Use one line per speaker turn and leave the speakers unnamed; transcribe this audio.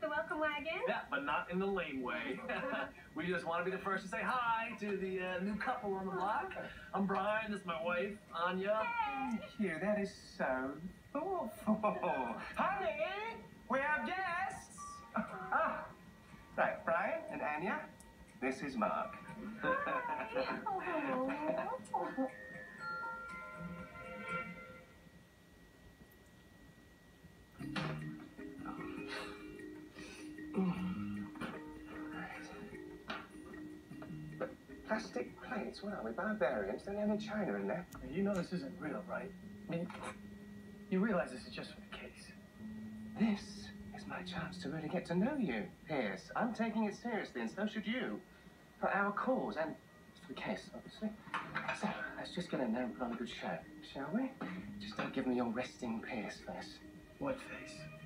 the welcome wagon?
Yeah, but not in the lame way. We just want to be the first to say hi to the new couple on the block. I'm Brian, this is my wife, Anya.
Thank you, that is so thoughtful. Honey, we have guests. Right, Brian and Anya, this is Mark. Plastic plates, what are we, barbarians? Don't have any china in there.
You know this isn't real, right? I mean, you realize this is just for the case.
This is my chance to really get to know you, Pierce. I'm taking it seriously, and so should you. For our cause, and for the case, obviously. So, let's just get in there and put on a good show, shall we? Just don't give me your resting Pierce face.
What face?